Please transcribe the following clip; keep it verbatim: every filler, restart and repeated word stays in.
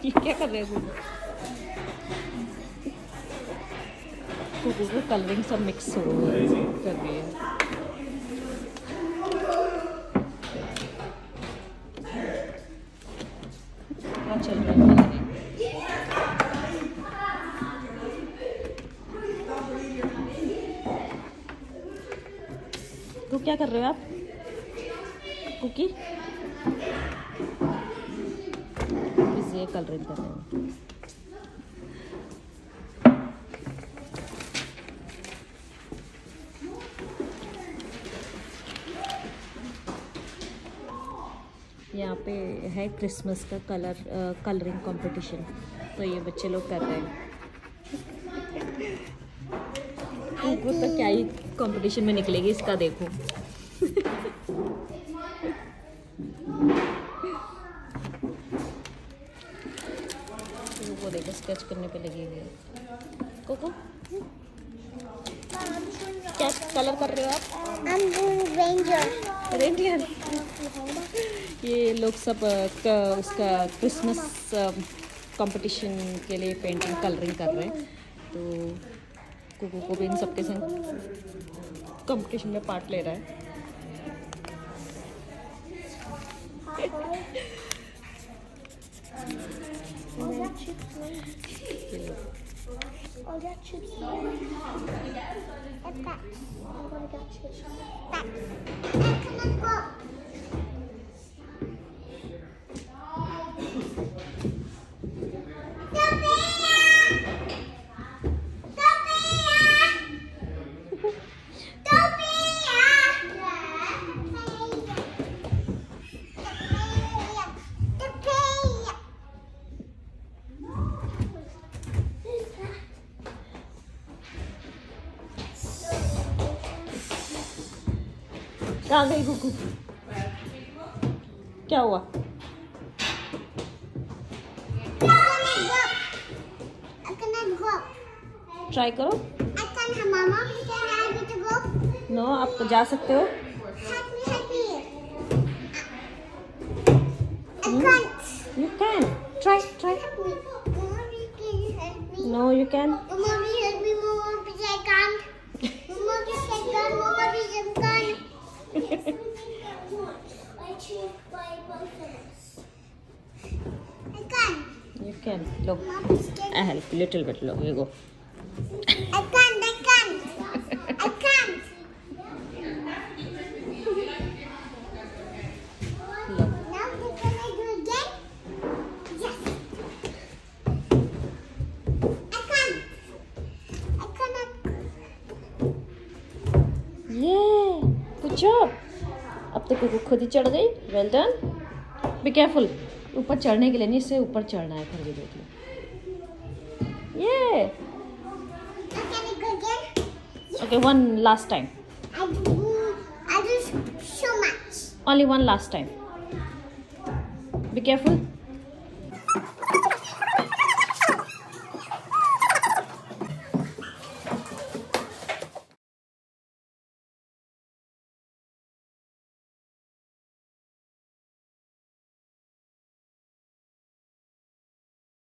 क्या कर रहे हो कुकू को कलरिंग सब मिक्स हो कर दिए। क्या चल रहा है? तो क्या कर रहे हो आप कुकी? बिजी कलरिंग कर रहे हैं। यहाँ पे है क्रिसमस का कलर कलरिंग कंपटीशन, तो ये बच्चे लोग कर रहे हैं। कुकू तो क्या ही कंपटीशन में निकलेगी इसका, देखो। वो देखो स्केच करने पे लगी हुई है। कुकू क्या कलर कर रहे हो आप? रेंजर। रेंजर। ये लोग सब उसका क्रिसमस कंपटीशन के लिए पेंटिंग कलरिंग कर रहे हैं, तो कुकू को भी इन सबके संग कंपटीशन में पार्ट ले रहा है। कहाँ गई कुकू? क्या हुआ? ट्राई करो। नो, आप तो जा सकते हो। You can try try. No you can. You can. Look, I help little bit. Look, you go. I can't. I can't. I can't. Look. Now can I do again? Yes. I can't. I cannot. Yeah. Good job. अब तो कुकू खुद ही चढ़ गई। Well done. Be careful. ऊपर चढ़ने के लिए नहीं, इससे ऊपर चढ़ना है। फिर ये देख लो। ये okay, one last time. I do so much. Only one last time. Be careful.